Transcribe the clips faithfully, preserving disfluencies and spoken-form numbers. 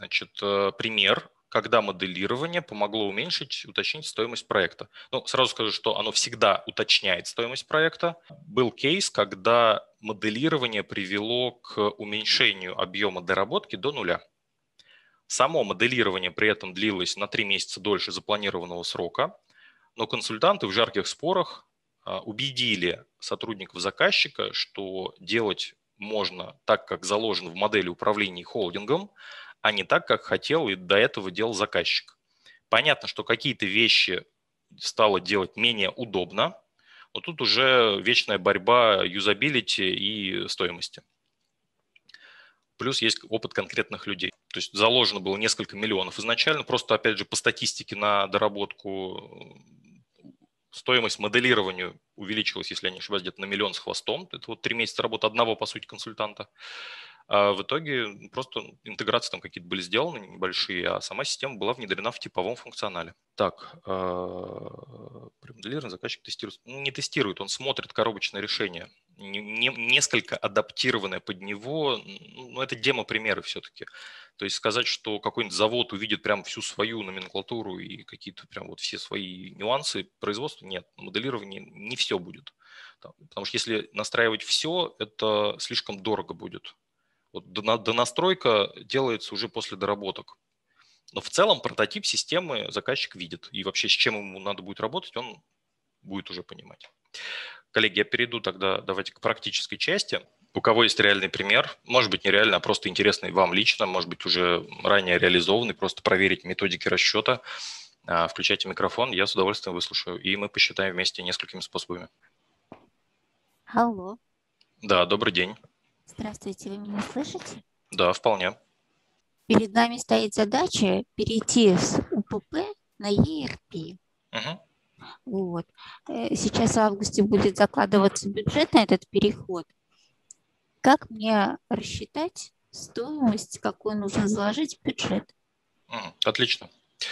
Значит, э, пример, когда моделирование помогло уменьшить, уточнить стоимость проекта. Ну, сразу скажу, что оно всегда уточняет стоимость проекта. Был кейс, когда моделирование привело к уменьшению объема доработки до нуля. Само моделирование при этом длилось на три месяца дольше запланированного срока, но консультанты в жарких спорах а, убедили сотрудников заказчика, что делать можно так, как заложено в модели управления холдингом, а не так, как хотел и до этого делал заказчик. Понятно, что какие-то вещи стало делать менее удобно, но тут уже вечная борьба юзабилити и стоимости. Плюс есть опыт конкретных людей. То есть заложено было несколько миллионов изначально, просто, опять же, по статистике на доработку стоимость моделирования увеличилась, если я не ошибаюсь, где-то на миллион с хвостом. Это вот три месяца работы одного, по сути, консультанта. А в итоге просто интеграции там какие-то были сделаны небольшие, а сама система была внедрена в типовом функционале. Так, при моделировании заказчик тестирует. Ну, не тестирует, он смотрит коробочное решение. Не, не, несколько адаптированное под него, ну, это демо-примеры все-таки. То есть сказать, что какой-нибудь завод увидит прям всю свою номенклатуру и какие-то прям вот все свои нюансы производства, нет. Моделирование не все будет. Потому что если настраивать все, это слишком дорого будет. Вот донастройка делается уже после доработок. Но в целом прототип системы заказчик видит. И вообще с чем ему надо будет работать, он будет уже понимать. Коллеги, я перейду тогда, давайте к практической части. У кого есть реальный пример, может быть нереальный, а просто интересный вам лично, может быть уже ранее реализованный, просто проверить методики расчета. Включайте микрофон, я с удовольствием выслушаю. И мы посчитаем вместе несколькими способами. Алло. Да, добрый день. Здравствуйте, вы меня слышите? Да, вполне. Перед нами стоит задача перейти с УПП на и эр пи. Угу. Вот. Сейчас в августе будет закладываться бюджет на этот переход. Как мне рассчитать стоимость, какую нужно заложить в бюджет? Отлично.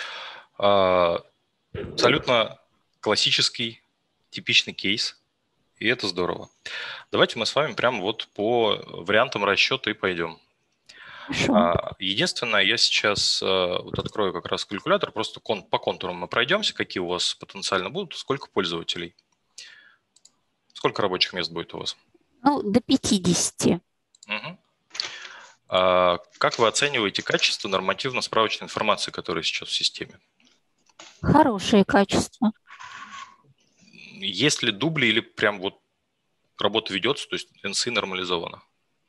Абсолютно классический, типичный кейс, и это здорово. Давайте мы с вами прямо вот по вариантам расчета и пойдем. Хорошо. Единственное, я сейчас вот открою как раз калькулятор, просто по контурам мы пройдемся, какие у вас потенциально будут, сколько пользователей. Сколько рабочих мест будет у вас? Ну, до пятидесяти. Угу. А как вы оцениваете качество нормативно-справочной информации, которая сейчас в системе? Хорошее качество. Есть ли дубли или прям вот работа ведется, то есть эн эс и нормализовано?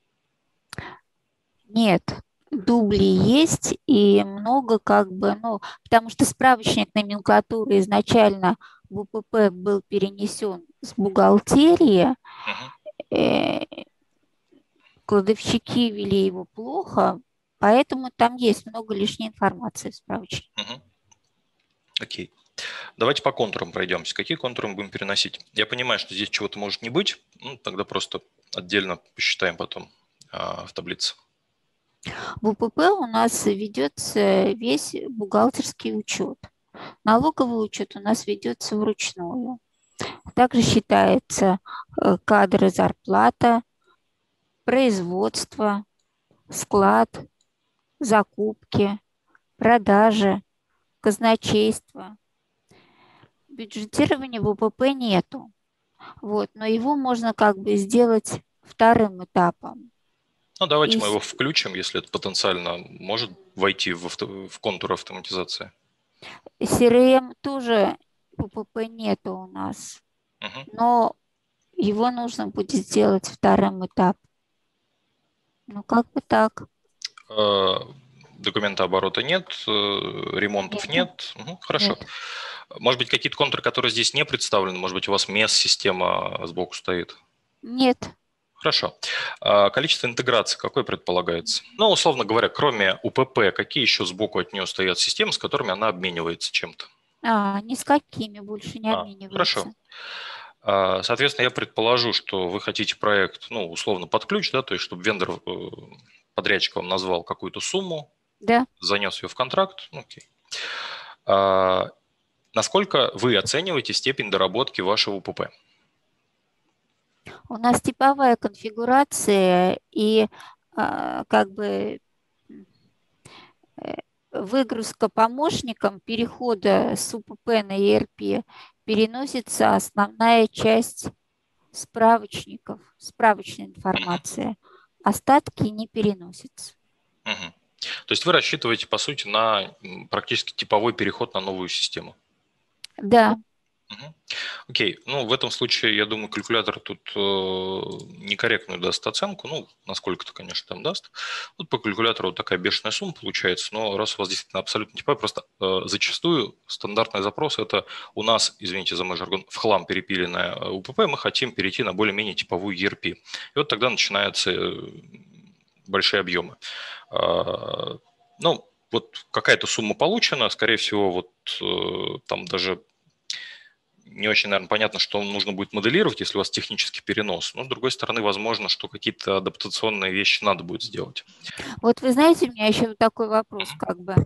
Нет, дубли есть и много как бы, ну, потому что справочник номенклатуры изначально в УПП был перенесен с бухгалтерии, Угу. э, кладовщики вели его плохо, поэтому там есть много лишней информации в справочнике. Угу. Окей. Давайте по контурам пройдемся. Какие контуры мы будем переносить? Я понимаю, что здесь чего-то может не быть, ну, тогда просто отдельно посчитаем потом а, в таблице. В УПП у нас ведется весь бухгалтерский учет. Налоговый учет у нас ведется вручную. Также считается кадры, зарплата, производство, склад, закупки, продажи, казначейство. Бюджетирования в УПП нету, вот, но его можно как бы сделать вторым этапом. Ну, давайте И мы его включим, если это потенциально может войти в, авто, в контур автоматизации. си эр эм тоже в УПП нету у нас, Угу. но его нужно будет сделать вторым этапом. Ну, как бы так. Документооборота нет, ремонтов нет. Нет. Угу, хорошо. Нет. Может быть, какие-то контуры, которые здесь не представлены? Может быть, у вас мес-система сбоку стоит? Нет. Хорошо. Количество интеграций какое предполагается? Ну, условно говоря, кроме УПП, какие еще сбоку от нее стоят системы, с которыми она обменивается чем-то? А, ни с какими больше не А, хорошо. обменивается. Соответственно, я предположу, что вы хотите проект, ну, условно, под ключ, да, то есть, чтобы вендор, подрядчик вам назвал какую-то сумму, Да. занес ее в контракт. Окей. А, насколько вы оцениваете степень доработки вашего УПП? У нас типовая конфигурация, и а, как бы выгрузка помощником перехода с У П П на И Р П переносится основная часть справочников, справочной Мгм. информации. Остатки не переносятся. Мгм. То есть вы рассчитываете, по сути, на м, практически типовой переход на новую систему. Да, Мгм. Окей, ну в этом случае, я думаю, калькулятор тут э, некорректную даст оценку, ну, насколько-то, конечно, там даст. Вот по калькулятору вот такая бешеная сумма получается, но раз у вас действительно абсолютно типовая, просто э, зачастую стандартный запрос – это у нас, извините за мой жаргон, в хлам перепиленная э, У П П, мы хотим перейти на более-менее типовую И Р П. И вот тогда начинаются э, большие объемы. А, Ну, вот какая-то сумма получена, скорее всего, вот э, там даже не очень, наверное, понятно, что нужно будет моделировать, если у вас технический перенос. Но, с другой стороны, возможно, что какие-то адаптационные вещи надо будет сделать. вот вы знаете, у меня еще вот такой вопрос, как бы.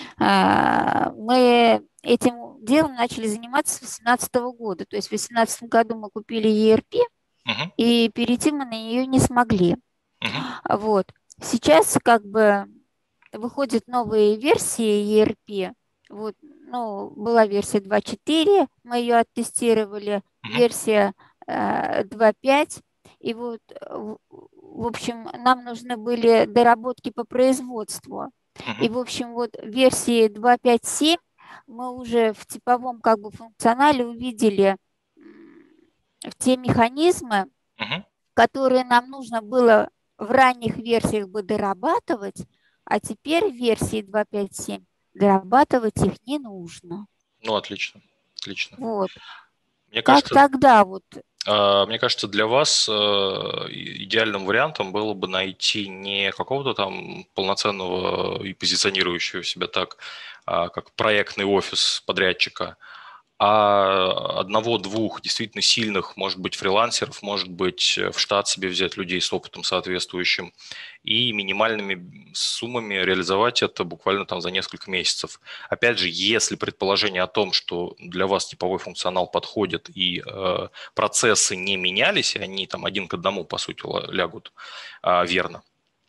А, Мы этим делом начали заниматься с две тысячи восемнадцатого года. То есть в две тысячи восемнадцатом году мы купили И Р П, Мгм, и перейти мы на нее не смогли. мгм, Вот. Сейчас как бы выходят новые версии И Р П. Вот, ну, была версия два точка четыре, мы ее оттестировали, мгм, версия э, два точка пять. И вот, э, в в общем, нам нужны были доработки по производству. мгм, И, в общем, вот в версии два точка пять семь мы уже в типовом как бы функционале увидели м, те механизмы, мгм. которые нам нужно было в ранних версиях бы дорабатывать, а теперь в версии два точка пять семь дорабатывать их не нужно. Ну, отлично, отлично. Вот. Мне Как кажется, тогда вот? а, мне кажется, для вас э, и- идеальным вариантом было бы найти не какого-то там полноценного и позиционирующего себя так, а, как проектный офис подрядчика, а одного-двух действительно сильных, может быть, фрилансеров, может быть, в штат себе взять людей с опытом соответствующим и минимальными суммами реализовать это буквально там за несколько месяцев. Опять же, если предположение о том, что для вас типовой функционал подходит и э, процессы не менялись, и они там один к одному, по сути, лягут а, верно,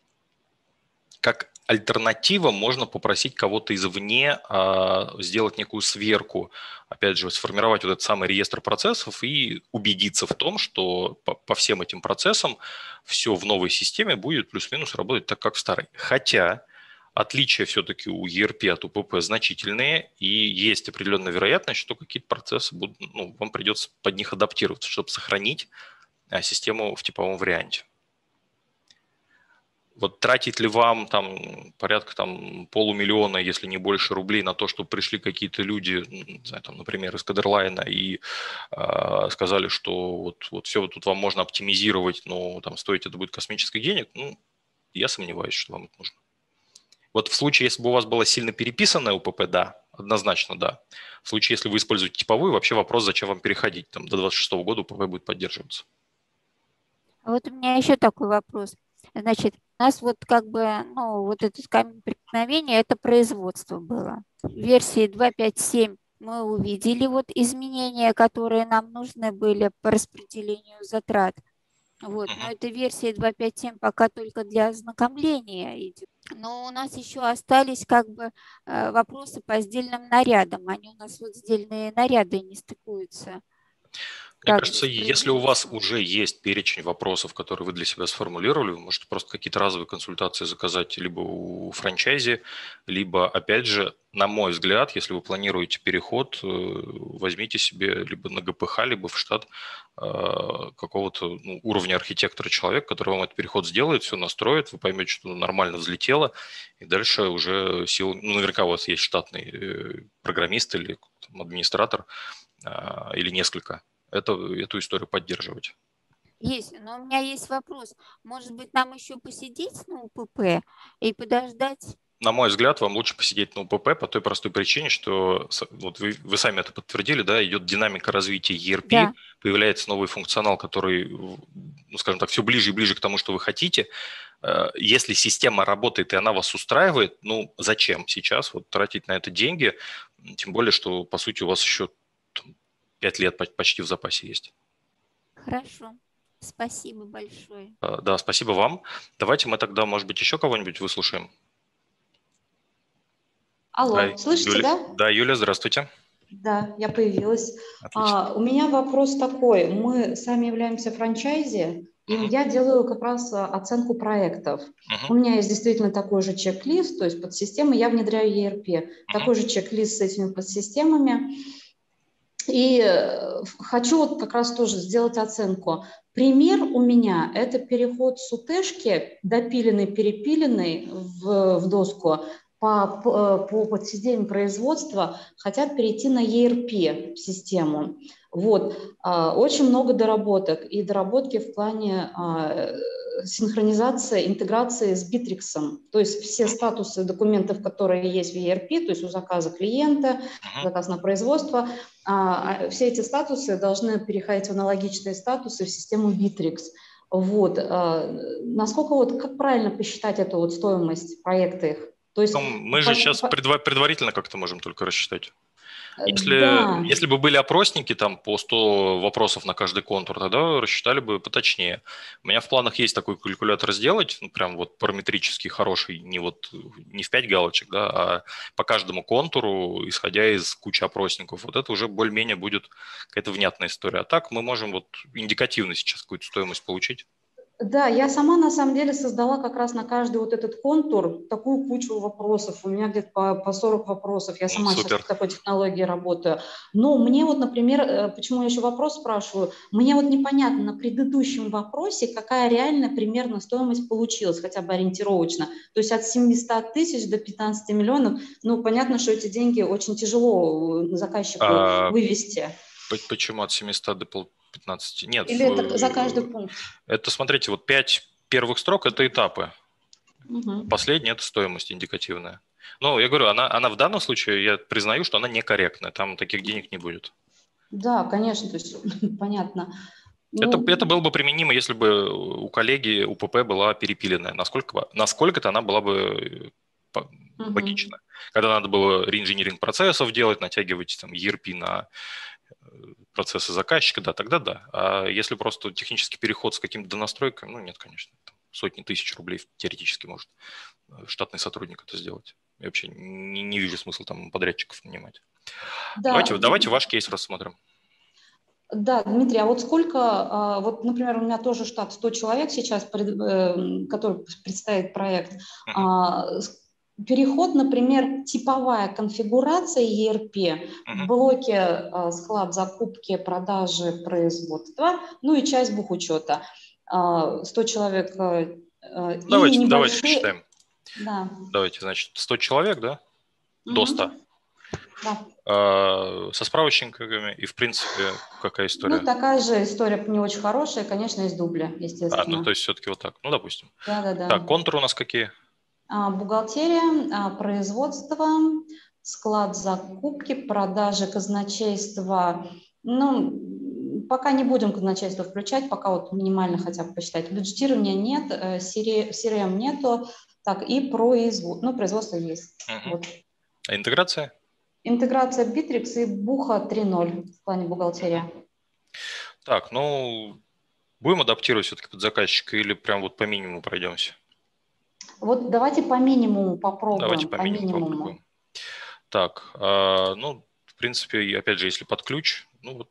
как альтернатива можно попросить кого-то извне а, сделать некую сверку, опять же, сформировать вот этот самый реестр процессов и убедиться в том, что по, по всем этим процессам все в новой системе будет плюс-минус работать так, как в старой. Хотя отличия все-таки у И Р П от У П П значительные, и есть определенная вероятность, что какие-то процессы будут, ну, вам придется под них адаптироваться, чтобы сохранить а, систему в типовом варианте. Вот тратить ли вам там порядка там полумиллиона, если не больше рублей на то, чтобы пришли какие-то люди, не знаю, там, например, из Кадерлайна и э, сказали, что вот, вот все вот тут вам можно оптимизировать, но там стоить это будет космических денег, ну, я сомневаюсь, что вам это нужно. Вот в случае, если бы у вас была сильно переписанная У П П, да, однозначно да. В случае, если вы используете типовую, вообще вопрос, зачем вам переходить. Там до двадцать шестого года У П П будет поддерживаться. Вот у меня еще такой вопрос. Значит, у нас вот как бы, ну, вот этот камень преткновения, это производство было. В версии два точка пять семь мы увидели вот изменения, которые нам нужны были по распределению затрат. Вот. Но Мгм. эта версия два точка пять семь пока только для ознакомления идет. Но у нас еще остались как бы э, вопросы по сдельным нарядам. Они у нас вот сдельные наряды не стыкуются Мне как бы кажется, с если у вас производством. уже есть перечень вопросов, которые вы для себя сформулировали, вы можете просто какие-то разовые консультации заказать либо у франчайзи, либо, опять же, на мой взгляд, если вы планируете переход, э, возьмите себе либо на Г П Х, либо в штат э, какого-то ну, уровня архитектора человека, который вам этот переход сделает, все настроит, вы поймете, что нормально взлетело, и дальше уже сил, ну, наверняка у вас есть штатный э, программист или там, администратор, а, или несколько, это, эту историю поддерживать. Есть, но у меня есть вопрос. Может быть, нам еще посидеть на У П П и подождать? На мой взгляд, вам лучше посидеть на У П П по той простой причине, что вот вы, вы сами это подтвердили, да, идет динамика развития И Р П, Да, появляется новый функционал, который, ну, скажем так, все ближе и ближе к тому, что вы хотите. Э, Если система работает и она вас устраивает, ну, зачем сейчас вот тратить на это деньги? Тем более, что, по сути, у вас еще пять лет почти в запасе есть. хорошо. Спасибо большое. Э, Да, спасибо вам. Давайте мы тогда, может быть, еще кого-нибудь выслушаем. Да, Алло, слышите, Юля, да? да, Юля, здравствуйте. Да, я появилась. Отлично. А, у меня вопрос такой. Мы сами являемся франчайзи, и Мгм. я делаю как раз а, оценку проектов. У Мгм. меня есть действительно такой же чек-лист, то есть подсистемы, я внедряю и эр пи, Мгм. такой же чек-лист с этими подсистемами. И э, хочу вот как раз тоже сделать оценку. Пример у меня – это переход с УТшки, допиленный, перепиленный в, в доску, по, по, по подсистеме производства хотят перейти на и эр пи-систему. Вот. А, Очень много доработок. И доработки в плане а, синхронизации, интеграции с Битриксом. То есть все статусы документов, которые есть в и эр пи, то есть у заказа клиента, Мгм. заказ на производство, а, все эти статусы должны переходить в аналогичные статусы в систему Bittrex. Вот. А, насколько вот, как правильно посчитать эту вот стоимость проекта их? То есть, Ну, мы же по- сейчас по- предва- предварительно как-то можем только рассчитать. Если, да, если бы были опросники там по сто вопросов на каждый контур, тогда рассчитали бы поточнее. У меня в планах есть такой калькулятор сделать, ну, прям вот параметрический, хороший, не вот не в пять галочек, да, а по каждому контуру, исходя из кучи опросников. Вот это уже более-менее будет какая-то внятная история. А так мы можем вот индикативно сейчас какую-то стоимость получить. да, я сама на самом деле создала как раз на каждый вот этот контур такую кучу вопросов. У меня где-то по, по сорок вопросов. Я Ну, сама сейчас супер. в такой технологии работаю. Но мне вот, например, э, почему я еще вопрос спрашиваю, мне вот непонятно на предыдущем вопросе, какая реальная примерно стоимость получилась, хотя бы ориентировочно. То есть от семисот тысяч до пятнадцати миллионов, ну, понятно, что эти деньги очень тяжело э, заказчику А вывести. по- почему от семисот до пятнадцати? Нет, Или это за каждый в- пункт? это, смотрите, вот пять первых строк – это этапы. Угу. Последняя – это стоимость индикативная. Ну, я говорю, она, она в данном случае, я признаю, что она некорректная, там таких денег не будет. Да, конечно, то есть понятно. Это, Ну, это было бы применимо, если бы у коллеги у УПП была перепиленная. Насколько, насколько-то она была бы по- угу. логична. Когда надо было реинжиниринг процессов делать, натягивать там и эр пи на э, процессы заказчика, да, тогда да. А если просто технический переход с каким-то донастройкой, ну нет, конечно. Там сотни тысяч рублей теоретически может э, штатный сотрудник это сделать. Я вообще не, не вижу смысла там подрядчиков нанимать. Давайте, Да, давайте ваш кейс рассмотрим. да, Дмитрий, а вот сколько, а, вот, например, у меня тоже штат сто человек сейчас, пред- э, который представит проект. Мгм, А, с- Переход, например, типовая конфигурация и эр пи в мгм. блоке а, склад, закупки, продажи, производства, ну и часть бухучета. А, сто человек э, э, и Давайте, давайте небольшие, посчитаем. да, Давайте, значит, сто человек, да? До ста. мгм, да. А, со справочниками и, в принципе, какая Ну, история? такая же история не очень хорошая, конечно, из дубля, А, ну, то естественно. есть все-таки вот так. Ну, допустим. Да-да-да. Так, контуры у нас какие? А, Бухгалтерия, а, производство, склад закупки, продажи, казначейство. Ну, пока не будем казначейство включать, пока вот минимально хотя бы посчитать. Бюджетирования нет, э, си эр эм нету, так, и производство, ну, производство есть. Мгм. Вот. А интеграция? Интеграция Bittrex и Буха три ноль в плане Мгм. бухгалтерия. Так, ну, будем адаптировать все-таки под заказчика или прям вот по минимуму пройдемся? Вот давайте по минимуму Ну, давайте попробуем, по по минимуму минимуму. попробуем. Так, а, ну, в принципе, и опять же, если под ключ, ну вот,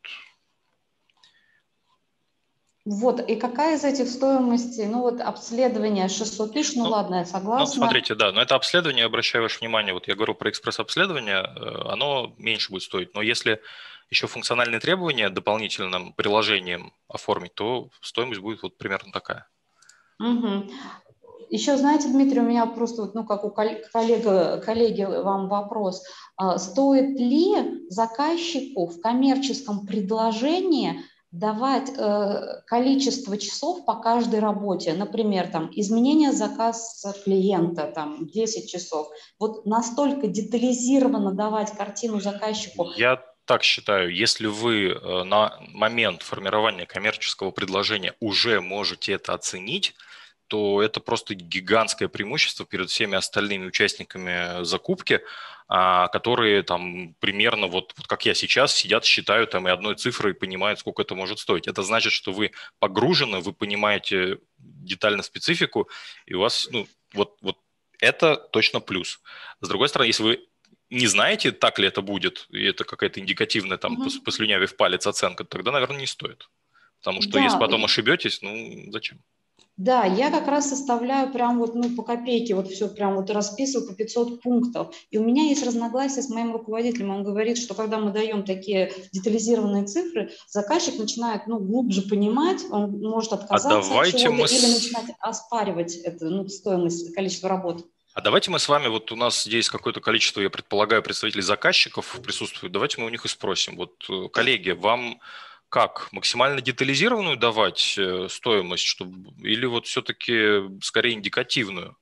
Вот, и какая из этих стоимостей, ну вот обследование шестьсот тысяч, ну ну, ладно, я ну, согласна. смотрите, да, но это обследование, обращаю ваше внимание, вот я говорю про экспресс-обследование, э, оно меньше будет стоить, но если еще функциональные требования дополнительным приложением оформить, то стоимость будет вот примерно такая. Мгм. Еще, знаете, Дмитрий, у меня просто, вот, ну, как у кол- коллега, коллеги, вам вопрос. А, Стоит ли заказчику в коммерческом предложении давать э, количество часов по каждой работе? Например, там, изменение заказа клиента, там, десять часов. Вот настолько детализированно давать картину заказчику. Я так считаю, если вы э, на момент формирования коммерческого предложения уже можете это оценить, то это просто гигантское преимущество перед всеми остальными участниками закупки, а, которые там примерно вот, вот как я сейчас сидят, считают там и одной цифрой понимают, сколько это может стоить. Это значит, что вы погружены, вы понимаете детально специфику, и у вас, ну, вот, вот это точно плюс. С другой стороны, если вы не знаете, так ли это будет, и это какая-то индикативная, там, Мгм. послюнявив палец оценка, тогда, наверное, не стоит. Потому что если Да, потом ошибетесь, ну, зачем? да, я как раз составляю прям вот, ну, по копейке, вот все прям вот расписываю по пятьсот пунктов. И у меня есть разногласия с моим руководителем. Он говорит, что когда мы даем такие детализированные цифры, заказчик начинает, ну, глубже понимать, он может А отказаться от давайте чего-то мы или с... начинать оспаривать это, ну, стоимость, количество работ. А давайте мы с вами, вот у нас здесь какое-то количество, я предполагаю, представителей заказчиков присутствует, давайте мы у них и спросим. Вот, э, коллеги, вам как, максимально детализированную давать э, стоимость, чтобы, или вот все-таки скорее индикативную?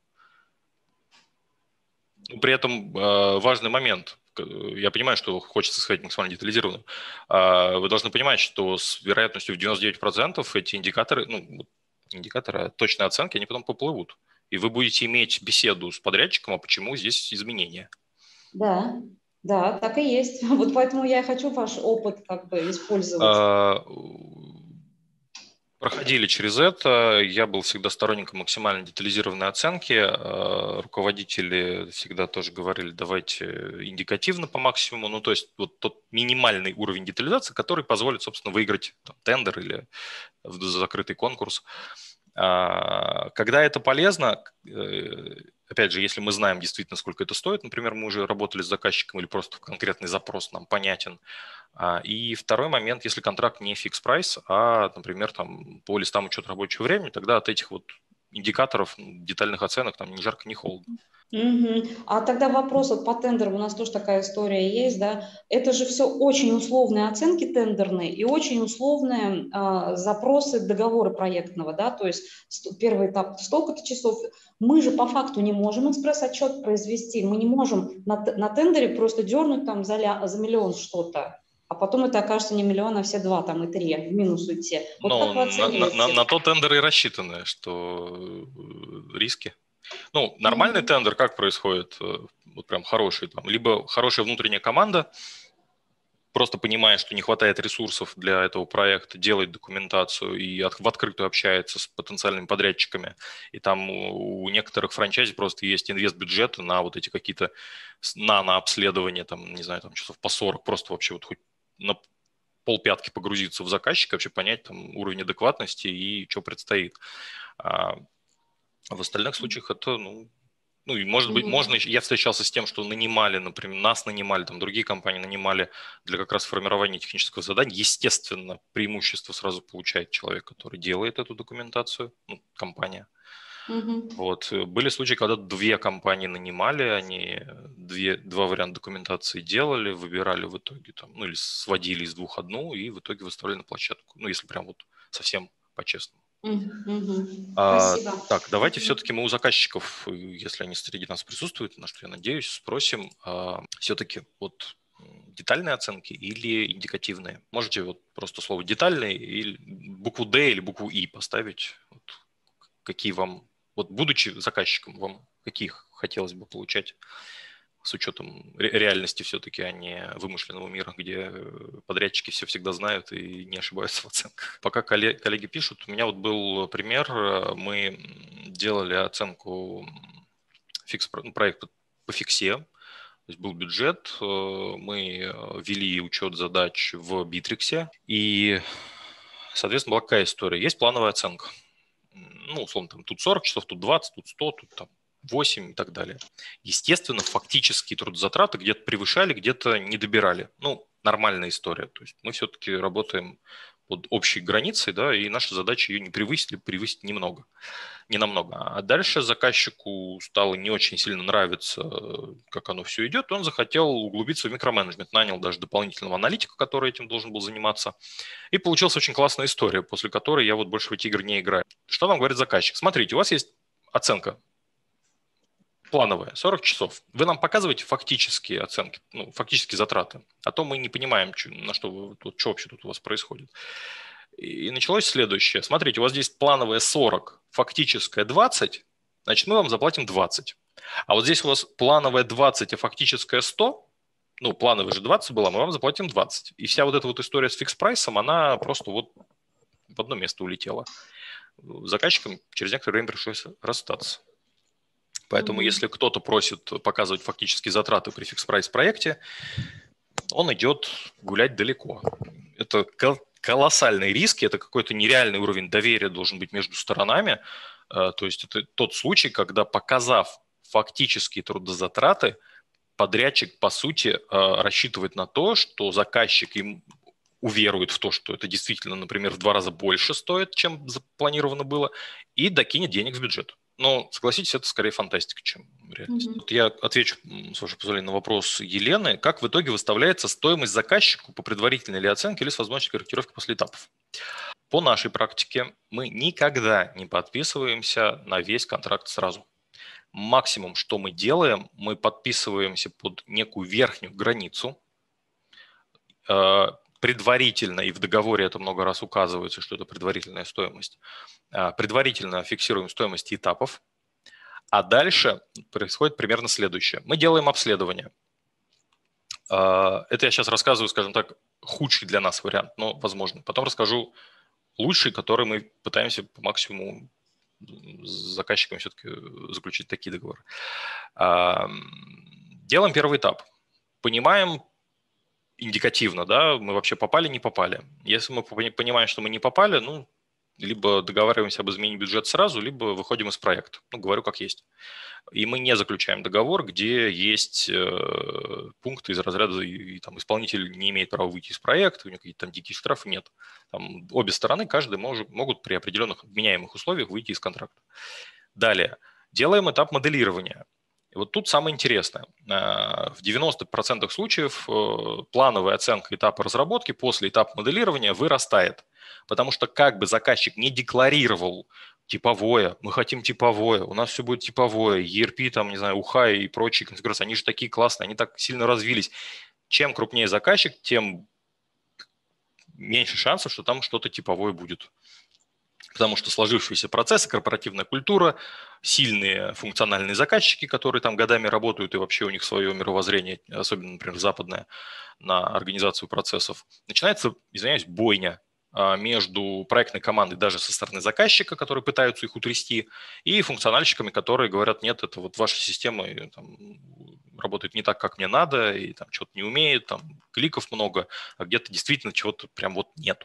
Ну, при этом э, важный момент. К- Я понимаю, что хочется сказать максимально детализированную. А Вы должны понимать, что с вероятностью в девяносто девять процентов эти индикаторы, ну, вот индикаторы, а точные оценки, они потом поплывут. И вы будете иметь беседу с подрядчиком, а почему здесь изменения. Да, да, так и есть. Вот поэтому я и хочу ваш опыт как бы использовать. А, Проходили через это. Я был всегда сторонником максимально детализированной оценки. А, Руководители всегда тоже говорили, давайте индикативно по максимуму. Ну, то есть вот тот минимальный уровень детализации, который позволит, собственно, выиграть там, тендер или в закрытый конкурс. А, Когда это полезно, э, опять же, если мы знаем действительно, сколько это стоит, например, мы уже работали с заказчиком или просто конкретный запрос нам понятен. А, И второй момент, если контракт не фикс прайс, а, например, там по листам учета рабочего времени, тогда от этих вот индикаторов, ну, детальных оценок там ни жарко, ни холодно. Мгм. А тогда вопрос вот по тендерам, у нас тоже такая история есть, да, это же все очень условные оценки тендерные и очень условные а, запросы договора проектного, да, то есть ст- первый этап столько-то часов. Мы же по факту не можем экспресс-отчет произвести, мы не можем на, т- на тендере просто дернуть там за, ля- за миллион что-то, а потом это окажется не миллион, а все два там и три, в минус уйти. Вот Но как вы на, на, на, оцениваете? на то тендеры и рассчитаны, что э, риски. Ну, нормальный Мгм. тендер как происходит? Э, Вот прям хороший. Там, либо хорошая внутренняя команда, просто понимая, что не хватает ресурсов для этого проекта, делает документацию и от, в открытую общается с потенциальными подрядчиками. И там у, у некоторых франчайзи просто есть инвест-бюджеты на вот эти какие-то нано-обследования, там, не знаю, там часов по сорок, просто вообще вот хоть на полпятки погрузиться в заказчика, вообще понять там уровень адекватности и что предстоит. А в остальных случаях это, ну, ну, и может быть, можно, Мгм. еще- я встречался с тем, что нанимали, например, нас нанимали, там другие компании нанимали для как раз формирования технического задания. Естественно, преимущество сразу получает человек, который делает эту документацию, ну, компания. Мгм. Вот. э, Были случаи, когда две компании нанимали, они э, две, два варианта документации делали, выбирали в итоге, там, ну, или сводили из двух одну, и в итоге выставляли на площадку. Ну, если прям вот совсем по-честному. Мгм. Мгм. А, Спасибо. так, давайте все-таки мы у заказчиков, э, если они среди нас присутствуют, на что я надеюсь, спросим, а, все-таки вот м, детальные оценки или индикативные? Можете вот просто слово детальные или букву D или букву И поставить? Вот какие вам, вот будучи заказчиком, вам каких хотелось бы получать с учетом ре- реальности все-таки, а не вымышленного мира, где э, подрядчики все всегда знают и не ошибаются в оценках. Пока коллеги, коллеги пишут, у меня вот был пример, э, мы делали оценку фикс ну, проекта по фиксе, то есть был бюджет, э, мы э, вели учет задач в Битриксе, и, соответственно, была какая история? Есть плановая оценка. Ну, условно, там, тут сорок часов, тут двадцать, тут сто, тут там восемь и так далее. Естественно, фактические трудозатраты где-то превышали, где-то не добирали. Ну, нормальная история. То есть мы все-таки работаем под общей границей, да, и наша задача ее не превысить или превысить немного, не намного. А дальше заказчику стало не очень сильно нравиться, как оно все идет, и он захотел углубиться в микроменеджмент, нанял даже дополнительного аналитика, который этим должен был заниматься. И получилась очень классная история, после которой я вот больше в эти игры не играю. Что нам говорит заказчик? Смотрите, у вас есть оценка плановая, сорок часов. Вы нам показываете фактические оценки, ну, фактические затраты. А то мы не понимаем, на что, вы, тут, что вообще тут у вас происходит. И началось следующее. Смотрите, у вас здесь плановая сорок, фактическая двадцать, значит, мы вам заплатим двадцать. А вот здесь у вас плановая двадцать, а фактическая сто, ну, плановая же двадцать была, мы вам заплатим двадцать. И вся вот эта вот история с фикс-прайсом, она просто вот в одно место улетела. С заказчиком через некоторое время пришлось расстаться. Поэтому Мгм. если кто-то просит показывать фактические затраты при фикс-прайс проекте, он идет гулять далеко. Это кол- колоссальные риски, это какой-то нереальный уровень доверия должен быть между сторонами. Э, То есть это тот случай, когда, показав фактические трудозатраты, подрядчик, по сути, э, рассчитывает на то, что заказчик им уверует в то, что это действительно, например, в два раза больше стоит, чем запланировано было, и докинет денег в бюджет. Но, согласитесь, это скорее фантастика, чем реальность. Мгм. Вот я отвечу, м, с вашего позволения, на вопрос Елены. Как в итоге выставляется стоимость заказчику по предварительной ли оценке или с возможностью корректировки после этапов? По нашей практике мы никогда не подписываемся на весь контракт сразу. Максимум, что мы делаем, мы подписываемся под некую верхнюю границу. Э, Предварительно, и в договоре это много раз указывается, что это предварительная стоимость, э, предварительно фиксируем стоимость этапов, а дальше происходит примерно следующее. Мы делаем обследование. Э, Это я сейчас рассказываю, скажем так, худший для нас вариант, но возможно. Потом расскажу лучший, который мы пытаемся по максимуму с заказчиками все-таки заключить такие договоры. А, Делаем первый этап. Понимаем индикативно, да, мы вообще попали, не попали. Если мы понимаем, что мы не попали, ну, либо договариваемся об изменении бюджета сразу, либо выходим из проекта. Ну, говорю как есть. И мы не заключаем договор, где есть э, пункты из разряда, и, и, там, исполнитель не имеет права выйти из проекта, у него какие-то там дикие штрафы, нет. Там обе стороны, каждый может, могут при определенных меняемых условиях выйти из контракта. Далее. Делаем этап моделирования. И вот тут самое интересное. В девяноста процентах случаев плановая оценка этапа разработки после этапа моделирования вырастает. Потому что как бы заказчик не декларировал типовое, мы хотим типовое, у нас все будет типовое, и эр пи, там, не знаю, УХА и прочие конфигурации, они же такие классные, они так сильно развились. Чем крупнее заказчик, тем меньше шансов, что там что-то типовое будет. Потому что сложившиеся процессы, корпоративная культура, сильные функциональные заказчики, которые там годами работают, и вообще у них свое мировоззрение, особенно, например, западное, на организацию процессов, начинается, извиняюсь, бойня между проектной командой даже со стороны заказчика, которые пытаются их утрясти, и функциональщиками, которые говорят, нет, это вот ваша система там, работает не так, как мне надо, и там что-то не умеет, там кликов много, а где-то действительно чего-то прям вот нету.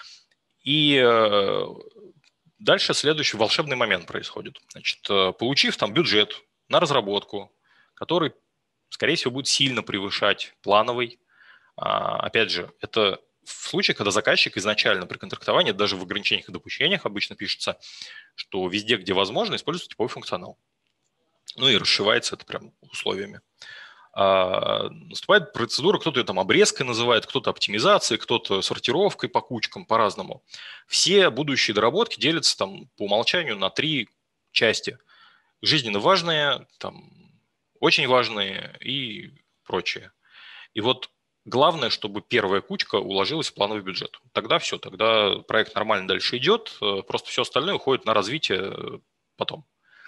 И дальше следующий волшебный момент происходит. Значит, получив там бюджет на разработку, который, скорее всего, будет сильно превышать плановый. Опять же, это в случае, когда заказчик изначально при контрактовании, даже в ограничениях и допущениях обычно пишется, что везде, где возможно, используется типовой функционал. Ну и расшивается это прям условиями. А, наступает процедура, кто-то ее там обрезкой называет, кто-то оптимизацией, кто-то сортировкой по кучкам, по-разному. Все будущие доработки делятся там по умолчанию на три части. Жизненно важные, там, очень важные и прочее. И вот главное, чтобы первая кучка уложилась в плановый бюджет. Тогда все, тогда проект нормально дальше идет, просто все остальное уходит на развитие потом.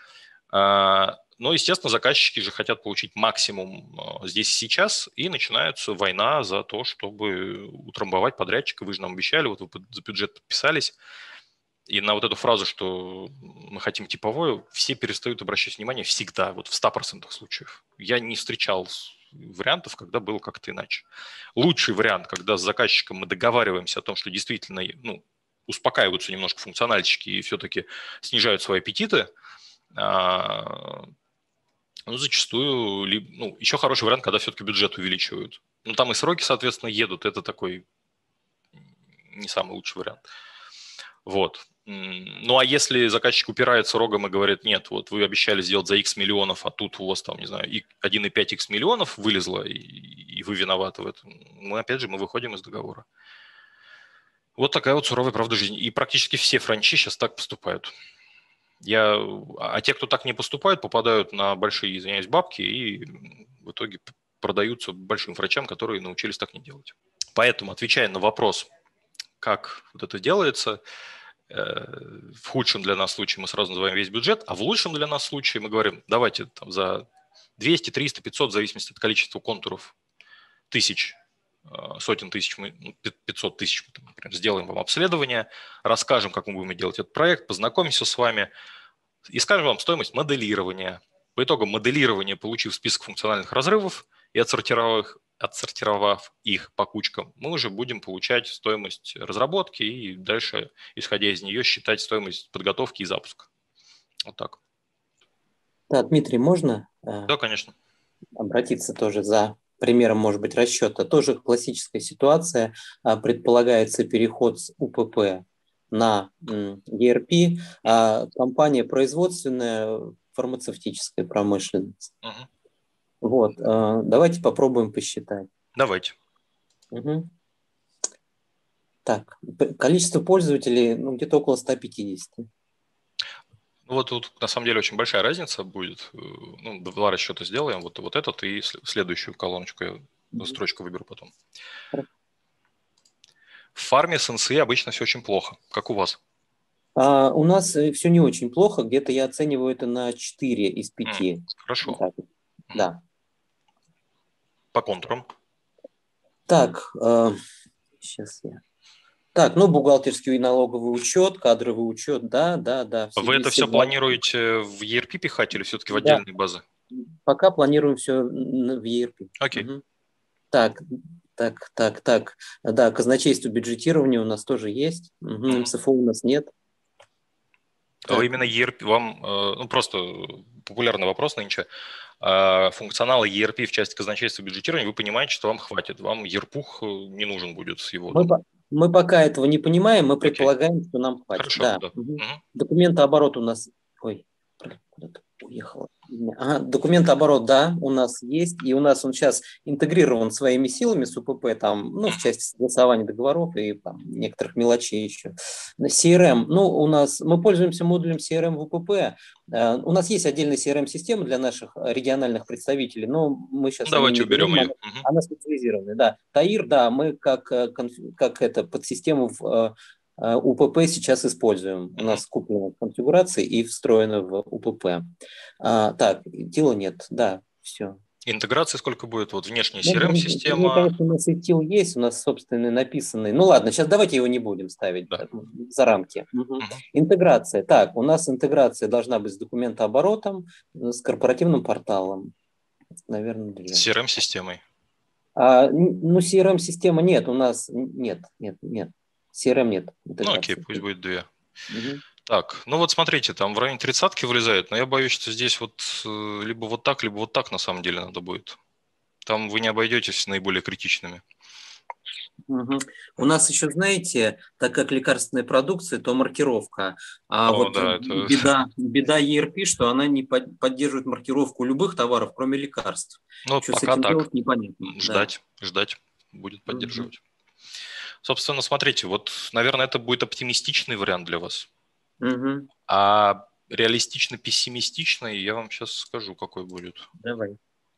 Но, естественно, заказчики же хотят получить максимум здесь и сейчас, и начинается война за то, чтобы утрамбовать подрядчика. Вы же нам обещали, вот вы за бюджет подписались. И на вот эту фразу, что мы хотим типовое, все перестают обращать внимание всегда, вот в ста процентах случаев. Я не встречал вариантов, когда было как-то иначе. Лучший вариант, когда с заказчиком мы договариваемся о том, что действительно ну, успокаиваются немножко функциональщики и все-таки снижают свои аппетиты. Ну, зачастую, ну, еще хороший вариант, когда все-таки бюджет увеличивают. Ну, там и сроки, соответственно, едут. Это такой не самый лучший вариант. Вот. Ну, а если заказчик упирается рогом и говорит, нет, вот вы обещали сделать за X миллионов, а тут у вас там, не знаю, один и пять икс миллионов вылезло, и, и вы виноваты в этом, мы, опять же, мы выходим из договора. Вот такая вот суровая правда жизни. И практически все франчи сейчас так поступают. Я, а те, кто так не поступают, попадают на большие, извиняюсь, бабки и в итоге продаются большим врачам, которые научились так не делать. Поэтому, отвечая на вопрос, как вот это делается, в худшем для нас случае мы сразу называем весь бюджет, а в лучшем для нас случае мы говорим, давайте там, за двести, триста, пятьсот, в зависимости от количества контуров, тысяч, сотен тысяч, пятьсот тысяч, например, сделаем вам обследование, расскажем, как мы будем делать этот проект, познакомимся с вами и скажем вам стоимость моделирования. По итогам моделирования, получив список функциональных разрывов и отсортировав, отсортировав их по кучкам, мы уже будем получать стоимость разработки и дальше, исходя из нее, считать стоимость подготовки и запуска. Вот так. Да, Дмитрий, можно э, Да, конечно. обратиться тоже за примером, может быть, расчета? Тоже классическая ситуация. А, предполагается переход с УПП на м, и эр пи. А, компания производственная, фармацевтическая промышленность. Угу. Вот, э, давайте попробуем посчитать. Давайте. Угу. Так, п- количество пользователей ну, где-то около ста пятидесяти. Ну, вот тут на самом деле очень большая разница будет. Ну, два расчета сделаем. Вот, вот этот и следующую колоночку, я Мгм. строчку выберу потом. Хорошо. В фарме с эн си обычно все очень плохо. Как у вас? А, у нас все не очень плохо, где-то я оцениваю это на четыре из пяти. М, Хорошо. Так, да. По контурам. Так, э, сейчас я. Так, ну, бухгалтерский и налоговый учет, кадровый учет, да, да, да. Вы это все планируете в и эр пи пихать или все-таки в Да. отдельные базы? Пока планируем все в и эр пи. Окей. Угу. Так, так, так, так. Да, казначейство бюджетирования у нас тоже есть. Угу. Мгм. эм эс эф о у нас нет. А вы именно и эр пи, вам, э, ну просто популярный вопрос нынче, а функционала и эр пи в части казначейства и бюджетирования, вы понимаете, что вам хватит, вам и эр пи не нужен будет с его. Мы, по- мы пока этого не понимаем, мы Окей. предполагаем, что нам хватит. Хорошо, Да. да. Угу. Мгм. Документооборот у нас... Ой, куда-то уехала. Ага, документооборот, да, у нас есть, и у нас он сейчас интегрирован своими силами с УПП, там, ну, в части согласования договоров и там, некоторых мелочей еще. си эр эм, ну, у нас, мы пользуемся модулем си эр эм в УПП, э, у нас есть отдельная си эр эм-система для наших региональных представителей, но мы сейчас о ней Давайте не уберем говорим, ее. она, Мгм. она специализированная, да. ТАИР, да, мы как, э, конф- как это, подсистему в э, э, УПП сейчас используем. У нас куплена конфигурация и встроена в УПП. А, так, дела нет, да, все. Интеграции сколько будет? Вот внешняя Ну, си эр ну, эм-система. конечно, у нас и тил есть, у нас собственный написанный. Ну ладно, сейчас давайте его не будем ставить Да. так, за рамки. Мгм. Мгм. Интеграция. Так, у нас интеграция должна быть с документооборотом, с корпоративным порталом. Наверное, две. С си эр эм-системой. А, н- ну, си эр эм-система нет, у нас н- нет, нет, нет. си эр эм нет Ну интеграции. окей, пусть будет две. Мгм. Так, ну вот смотрите, там в районе тридцатки вылезает, но я боюсь, что здесь вот э, либо вот так, либо вот так на самом деле надо будет. Там вы не обойдетесь наиболее критичными. Мгм. У нас еще, знаете, так как лекарственная продукция, то маркировка. А О, вот да, это беда, беда и эр пи, что она не под- поддерживает маркировку любых товаров, кроме лекарств. ну, вот Что с пока этим так. делать, непонятно. Да. Ждать, ждать будет Мгм. поддерживать. Собственно, смотрите, вот, наверное, это будет оптимистичный вариант для вас. Мгм. А реалистично-пессимистичный, я вам сейчас скажу, какой будет. Давай.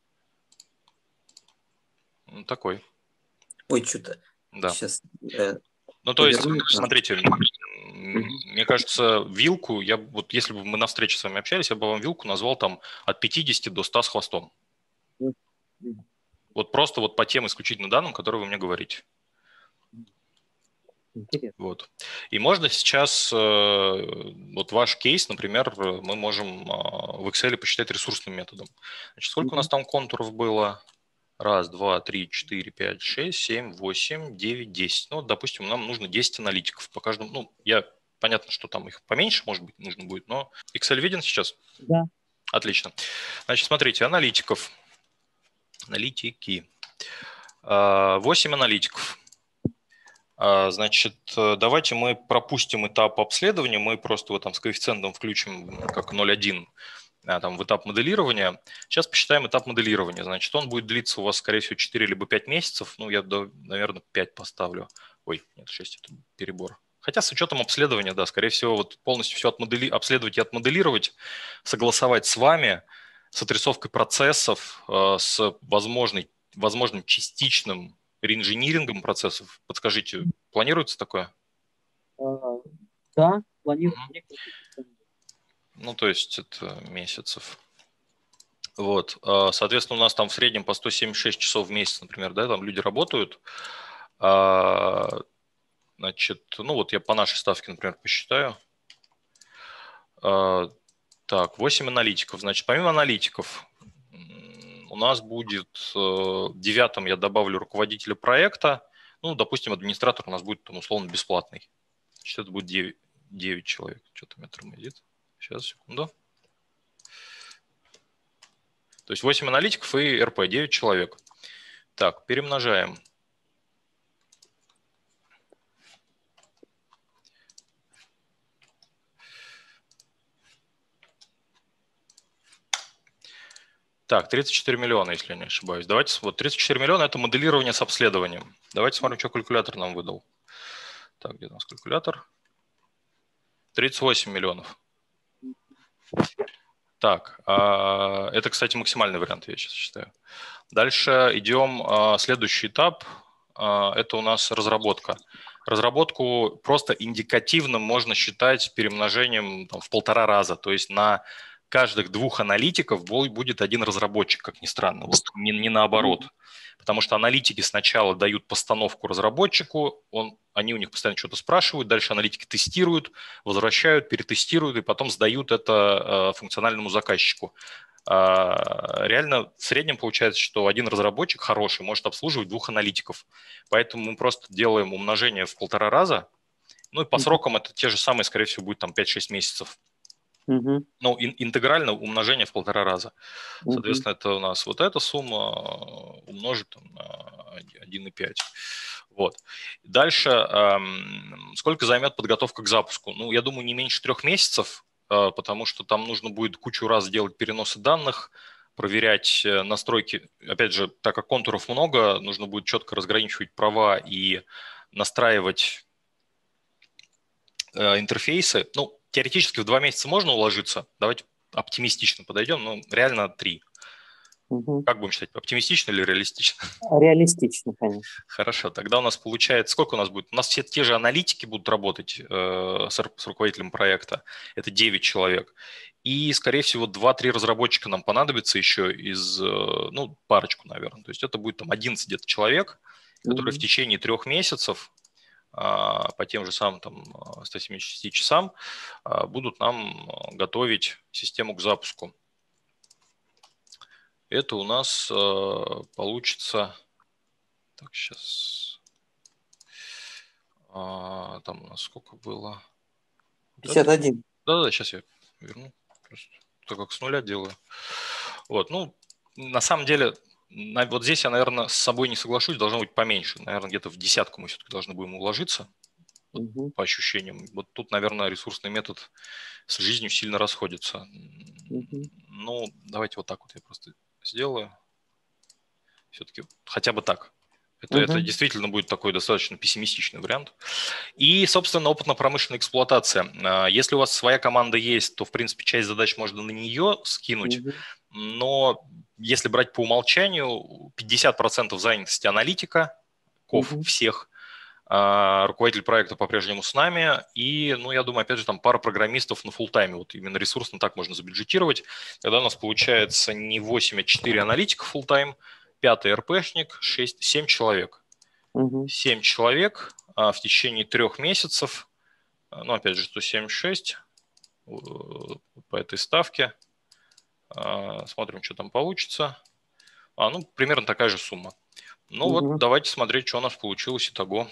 Ну, такой, Ой, что-то да. сейчас э, Ну, то есть, поверну. смотрите, м, мне кажется, вилку, я вот если бы мы на встрече с вами общались, я бы вам вилку назвал там от пятидесяти до ста с хвостом. Мгм. Вот просто вот по тем исключительно данным, которые вы мне говорите. Интересно. Вот. И можно сейчас, э, вот ваш кейс, например, мы можем э, в Excel посчитать ресурсным методом. Значит, сколько у нас там контуров было? Раз, два, три, четыре, пять, шесть, семь, восемь, девять, десять. Ну, вот, допустим, нам нужно десять аналитиков по каждому. Ну, я понятно, что там их поменьше, может быть, нужно будет, но Excel виден сейчас? Да. Отлично. Значит, смотрите, аналитиков. Аналитики. А, восемь аналитиков. А, Значит, э, давайте мы пропустим этап обследования, мы просто его там с коэффициентом включим как ноль целых один а, там, в этап моделирования. Сейчас посчитаем этап моделирования. Значит, он будет длиться у вас, скорее всего, четыре либо пять месяцев. Ну, я, до- наверное, пять поставлю. Ой, нет, шесть – это перебор. Хотя с учетом обследования, да, скорее всего, вот полностью все отмодели... обследовать и отмоделировать, согласовать с вами, с отрисовкой процессов, э, с возможной, возможным частичным реинжинирингом процессов. Подскажите, планируется такое? А, Да, планирую. Мгм. Ну, то есть это месяцев. Вот, а, соответственно, у нас там в среднем по сто семьдесят шесть часов в месяц, например, да, там люди работают. А, Значит, ну вот я по нашей ставке, например, посчитаю. А, Так, восемь аналитиков. Значит, помимо аналитиков у нас будет девятым, я добавлю руководителя проекта. Ну, допустим, администратор у нас будет там условно бесплатный. Значит, это будет девять, девять человек. Что-то у меня тормозит. Сейчас, секунду. То есть восемь аналитиков и эр пэ, девять человек. Так, перемножаем. Так, тридцать четыре миллиона, если я не ошибаюсь. Давайте, вот тридцать четыре миллиона – это моделирование с обследованием. Давайте смотрим, что калькулятор нам выдал. Так, где у нас калькулятор? тридцать восемь миллионов. Так, это, кстати, максимальный вариант, я сейчас считаю. Дальше идем, следующий этап, это у нас разработка. Разработку просто индикативно можно считать перемножением там, в полтора раза, то есть на каждых двух аналитиков будет один разработчик, как ни странно, вот не, не наоборот. Потому что аналитики сначала дают постановку разработчику, он, они у них постоянно что-то спрашивают, дальше аналитики тестируют, возвращают, перетестируют и потом сдают это э, функциональному заказчику. А, реально в среднем получается, что один разработчик хороший может обслуживать двух аналитиков. Поэтому мы просто делаем умножение в полтора раза. Ну и по срокам это те же самые, скорее всего, будет там пять-шесть месяцев. Uh-huh. Ну, ин- интегрально умножение в полтора раза. Uh-huh. Соответственно, это у нас вот эта сумма умножить там, на один и пять. Вот. Дальше, эм, сколько займет подготовка к запуску? Ну, я думаю, не меньше трех месяцев, э, потому что там нужно будет кучу раз делать переносы данных, проверять настройки. Опять же, так как контуров много, нужно будет четко разграничивать права и настраивать э, интерфейсы. Ну, теоретически в два месяца можно уложиться. Давайте оптимистично подойдем, но реально три. Угу. Как будем считать, оптимистично или реалистично? Реалистично, конечно. Хорошо, тогда у нас получается, сколько у нас будет? У нас все те же аналитики будут работать э, с, с руководителем проекта. Это девять человек. И, скорее всего, два-три разработчика нам понадобится еще из, э, ну, парочку, наверное. То есть это будет там одиннадцать где-то человек, которые угу. в течение трех месяцев по тем же самым там, ста семидесяти часам будут нам готовить систему к запуску. Это у нас получится... Так, сейчас... Там у нас сколько было? пятьдесят один. Да-да, сейчас я верну. Просто так как с нуля делаю. Вот, ну, на самом деле... Вот здесь я, наверное, с собой не соглашусь, должно быть поменьше. Наверное, где-то в десятку мы все-таки должны будем уложиться, угу. по ощущениям. Вот тут, наверное, ресурсный метод с жизнью сильно расходится. Угу. Ну, давайте вот так вот я просто сделаю. Все-таки хотя бы так. Это, угу. это действительно будет такой достаточно пессимистичный вариант. И, собственно, опытно-промышленная эксплуатация. Если у вас своя команда есть, то, в принципе, часть задач можно на нее скинуть. Угу. Но если брать по умолчанию, пятьдесят процентов занятости аналитика, ков угу. всех, а, руководитель проекта по-прежнему с нами, и, ну, я думаю, опять же, там пара программистов на фуллтайме, вот именно ресурсно так можно забюджетировать, когда у нас получается не восемь, а четыре аналитика фуллтайм, пятый РПшник, шесть, семь человек. Угу. семь человек а, в течение трех месяцев, ну, опять же, сто семьдесят шесть по этой ставке. Смотрим, что там получится. А, ну, примерно такая же сумма. Ну угу. вот, давайте смотреть, что у нас получилось итого.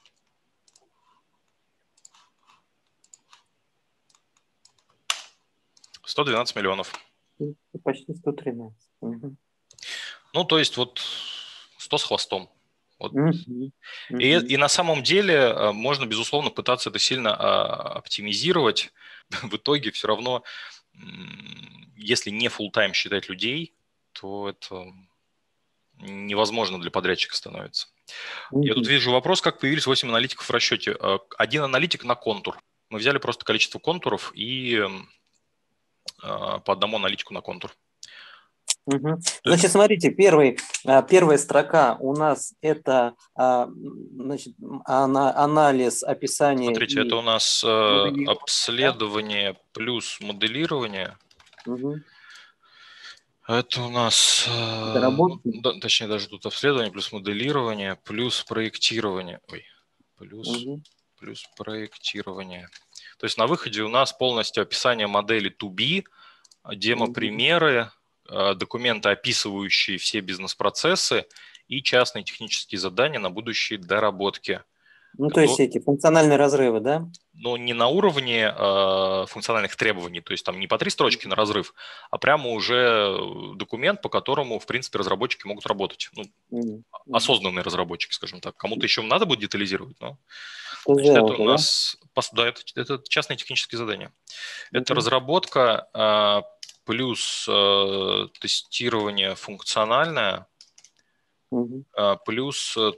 сто двенадцать миллионов. Почти сто тринадцать. Угу. Ну, то есть вот сто с хвостом. Вот. Угу. И, и на самом деле можно, безусловно, пытаться это сильно оптимизировать. В итоге все равно... Если не full-time считать людей, то это невозможно для подрядчика становится. Mm-hmm. Я тут вижу вопрос, как появились восемь аналитиков в расчете. Один аналитик на контур. Мы взяли просто количество контуров и по одному аналитику на контур. Угу. Значит, есть... смотрите, первый, первая строка у нас это значит, анализ, описание. Смотрите, и... это у нас моделирование, обследование, да? Плюс моделирование. Угу. Это у нас, ну, да, точнее, даже тут обследование, плюс моделирование, плюс проектирование. Ой, плюс, угу. плюс проектирование. То есть на выходе у нас полностью описание модели ту би, демо-примеры, документы, описывающие все бизнес-процессы и частные технические задания на будущие доработки. Ну, то есть эти функциональные разрывы, да? Но не на уровне э, функциональных требований, то есть там не по три строчки на разрыв, а прямо уже документ, по которому, в принципе, разработчики могут работать. Ну, mm-hmm. осознанные разработчики, скажем так. Кому-то еще надо будет детализировать, но значит, это у нас да, это, это частные технические задания. Mm-hmm. Это разработка э, плюс э, тестирование функциональное, mm-hmm. э, плюс э,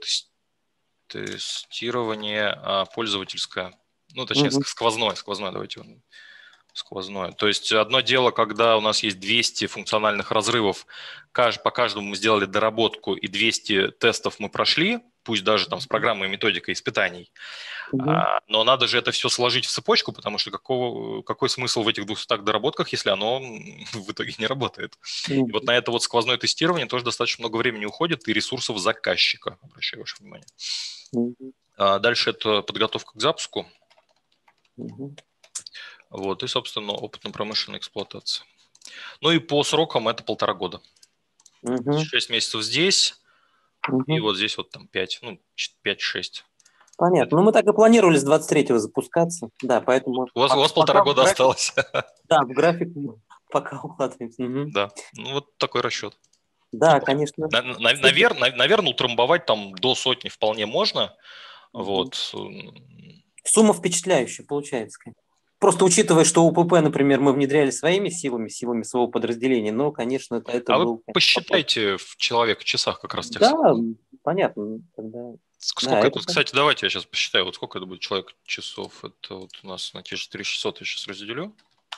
тестирование э, пользовательское. Ну, точнее, mm-hmm. сквозное, сквозное, давайте сквозное. То есть одно дело, когда у нас есть двести функциональных разрывов, по каждому мы сделали доработку, и двести тестов мы прошли, пусть даже там с программой и методикой испытаний. Mm-hmm. Но надо же это все сложить в цепочку, потому что какого, какой смысл в этих двухстах доработках, если оно в итоге не работает. Mm-hmm. И вот на это вот сквозное тестирование тоже достаточно много времени уходит и ресурсов заказчика, обращаю ваше внимание. Mm-hmm. Дальше это подготовка к запуску. Угу. Вот, и, собственно, опытно-промышленная эксплуатация. Ну и по срокам это полтора года. Угу. шесть месяцев здесь, угу. и вот здесь вот там пять, ну, пять-шесть. Понятно. Это... Ну, мы так и планировали с двадцать третьего запускаться. Да, поэтому... У вас, у вас полтора года график... осталось. Да, в график пока укладываемся. Угу. Да, ну вот такой расчет. Да, ну, конечно. На, на, наверное, наверное, утрамбовать там до сотни вполне можно. Угу. Вот. Сумма впечатляющая получается. Просто учитывая, что УПП, например, мы внедряли своими силами, силами своего подразделения, но, конечно, это, это а был... вы посчитайте в человека-часах как раз тех Да, самых. понятно. Тогда... Сколько да, это, это... кстати, давайте я сейчас посчитаю, вот сколько это будет человек-часов. Это вот у нас на те же три тысячи шестьсот я сейчас разделю.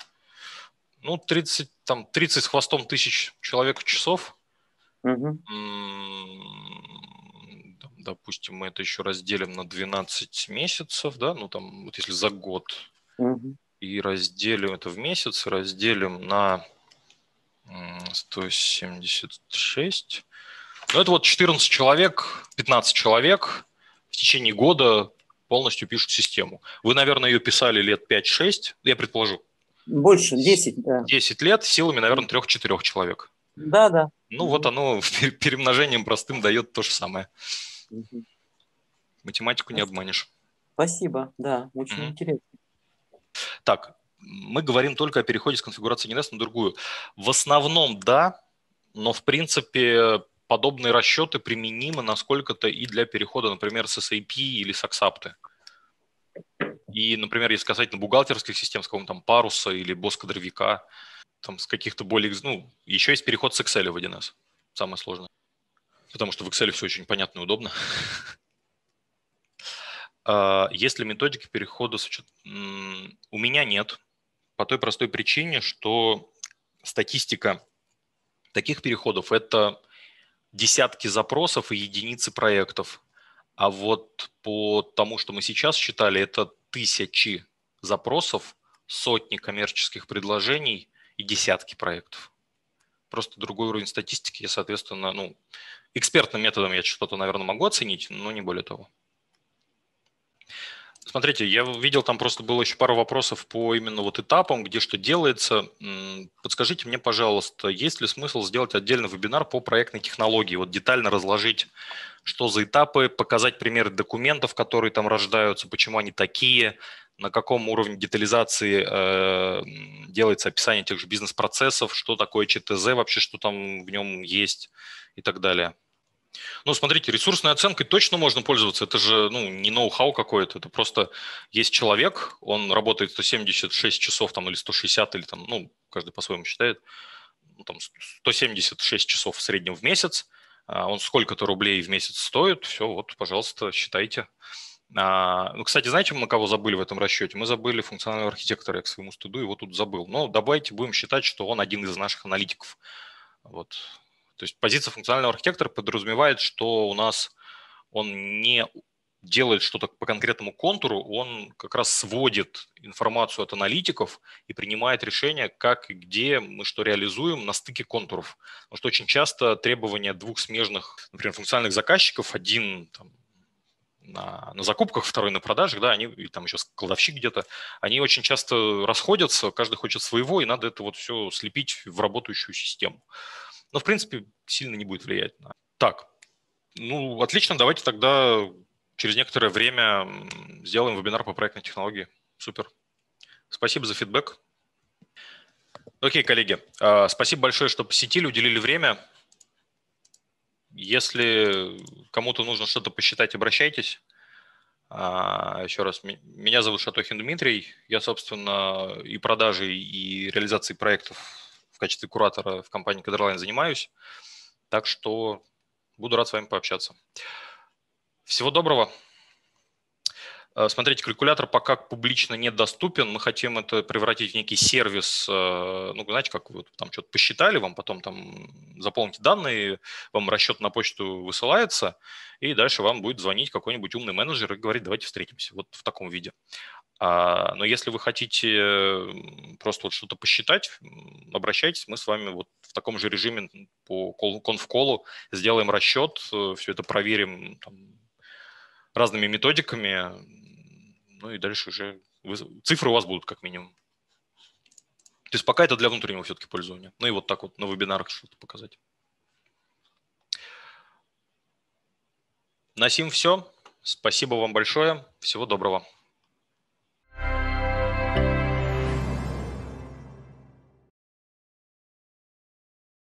Ну, тридцать, там, тридцать с хвостом тысяч человек-часов. Угу. Допустим, мы это еще разделим на двенадцать месяцев, да, ну там, вот если за год, угу. и разделим это в месяц, разделим на сто семьдесят шесть, ну это вот четырнадцать человек, пятнадцать человек в течение года полностью пишут систему. Вы, наверное, ее писали лет пять-шесть, я предположу. Больше, десять, да. десять лет силами, наверное, трех-четырех человек. Да, да. Ну угу. вот оно перемножением простым дает то же самое. Угу. Математику не обманешь. Спасибо, да, очень угу. интересно. Так, мы говорим только о переходе с конфигурации один эс на другую. В основном да, но в принципе подобные расчеты применимы насколько-то и для перехода, например, с эс эй пи или с Аксапты. И, например, если касательно бухгалтерских систем, с какого-то там паруса или боскадровика, там с каких-то более... Ну, еще есть переход с Excel в один эс. Самое сложное. Потому что в Excel все очень понятно и удобно. Есть ли методики перехода с учетом? У меня нет. По той простой причине, что статистика таких переходов – это десятки запросов и единицы проектов. А вот по тому, что мы сейчас считали, это тысячи запросов, сотни коммерческих предложений и десятки проектов. Просто другой уровень статистики. Я, соответственно, ну, экспертным методом я что-то, наверное, могу оценить, но не более того. Смотрите, я видел, там просто было еще пару вопросов по именно вот этапам, где что делается. Подскажите мне, пожалуйста, есть ли смысл сделать отдельный вебинар по проектной технологии? Вот детально разложить, что за этапы, показать примеры документов, которые там рождаются, почему они такие, на каком уровне детализации э, делается описание тех же бизнес-процессов, что такое ЧТЗ вообще, что там в нем есть и так далее. Ну, смотрите, ресурсной оценкой точно можно пользоваться. Это же ну, не ноу-хау какой-то. Это просто есть человек, он работает сто семьдесят шесть часов там, или сто шестьдесят, или там, ну, каждый по-своему считает, ну, там, сто семьдесят шесть часов в среднем в месяц. Он сколько-то рублей в месяц стоит. Все, вот, пожалуйста, считайте. А, ну, кстати, знаете, мы кого забыли в этом расчете? Мы забыли функционального архитектора, я к своему стыду его тут забыл. Но давайте будем считать, что он один из наших аналитиков. Вот. То есть позиция функционального архитектора подразумевает, что у нас он не делает что-то по конкретному контуру, он как раз сводит информацию от аналитиков и принимает решение, как и где мы что реализуем на стыке контуров. Потому что очень часто требования двух смежных, например, функциональных заказчиков, один там, на, на закупках, второй на продажах, да, они, и там еще кладовщик где-то, они очень часто расходятся, каждый хочет своего, и надо это вот все слепить в работающую систему. Но, в принципе, сильно не будет влиять. Так, ну, отлично, давайте тогда через некоторое время сделаем вебинар по проектной технологии. Супер. Спасибо за фидбэк. Окей, коллеги, спасибо большое, что посетили, уделили время. Если кому-то нужно что-то посчитать, обращайтесь. Еще раз, меня зовут Шатохин Дмитрий. Я, собственно, и продажей, и реализацией проектов в качестве куратора в компании Кадрлайн занимаюсь. Так что буду рад с вами пообщаться. Всего доброго. Смотрите, калькулятор пока публично недоступен. Мы хотим это превратить в некий сервис. Ну, знаете, как вы там что-то посчитали, вам потом там заполните данные, вам расчет на почту высылается, и дальше вам будет звонить какой-нибудь умный менеджер и говорить, давайте встретимся. Вот в таком виде. Но если вы хотите просто вот что-то посчитать, обращайтесь, мы с вами вот в таком же режиме по конф-колу сделаем расчет, все это проверим там разными методиками, ну и дальше уже вы, цифры у вас будут как минимум. То есть пока это для внутреннего все-таки пользования. Ну и вот так вот на вебинарах что-то показать. На сим все. Спасибо вам большое. Всего доброго.